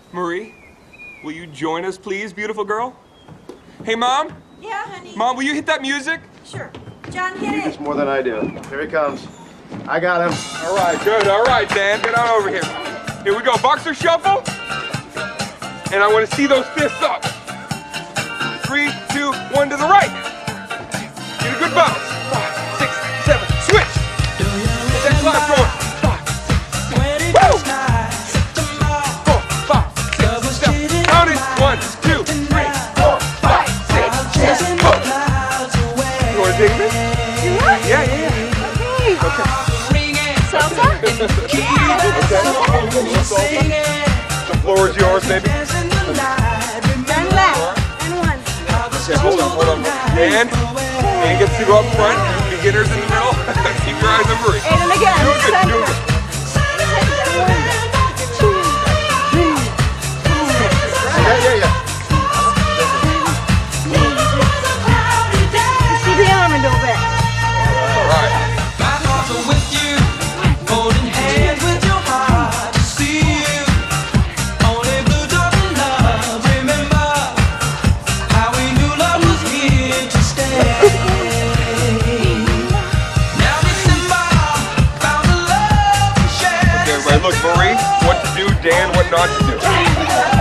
Marie, will you join us, please, beautiful girl? Hey, Mom? Yeah, honey. Mom, will you hit that music? Sure. John, hit it. It's more than I do. Here he comes. I got him. All right, good. All right, Dan, get on over here. Here we go, boxer shuffle. And I want to see those fists up. 3, 2, 1 to the right. Get a good bounce. 5, 6, 7, switch. Get that clap going. 5, 6, 7. Woo! 4, 5, 6, 7. Count it. 1, 2, 3, 4, 5, 6, 7. Go. You want to take this? Yeah. Okay. Salsa? Okay. The floor is yours, baby. Turn left. And one. Okay, hold on. Dan gets to go up front. Beginners in the middle. Keep your eyes on Marie. And again. Doing good, Center. doing good. Yeah. See the arm a little bit. All right. Okay, everybody, look, Marie, what to do, Dan, what not to do.